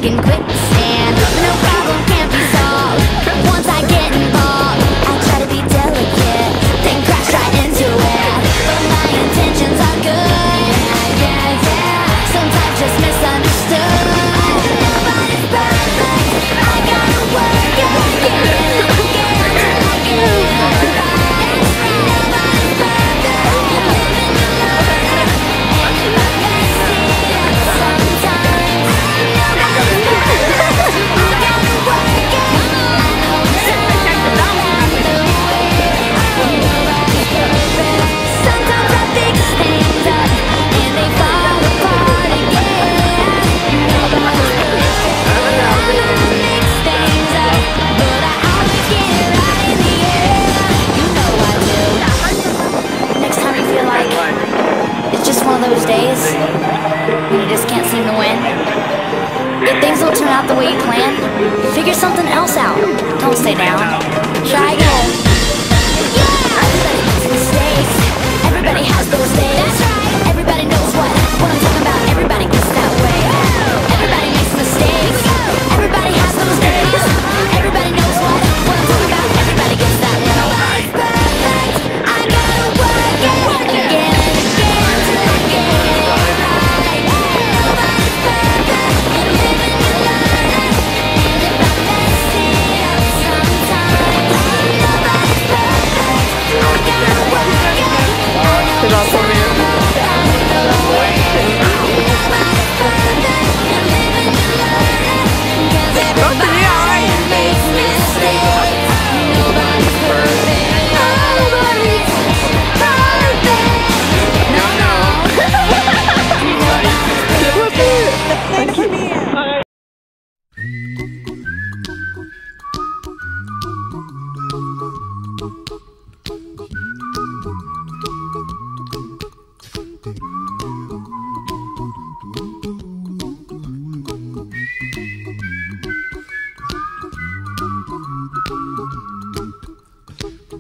in quicksand. No problem can't be solved once I get involved. I try to be delicate, then crash right into it. But my intentions are good, yeah, yeah. Sometimes just misunderstood. Nobody's perfect, I gotta work it, till I get it right. Nobody's perfect, living and learning, and you might miss it sometimes. Nobody's perfect, I gotta work it. I know it's all along the way. Nobody's perfect. Sometimes I fix things up and they fall apart again. Nobody's perfect. I might mix things up, but I always get it right in the end. You know I do. Next time you feel like it's just one of those days when you just can't seem to win, if things don't turn out the way you planned, figure something else out. Don't stay down. Try again. Yeah! Everybody makes mistakes. Everybody has those days. That's right. Everybody knows what I'm talking about. Everybody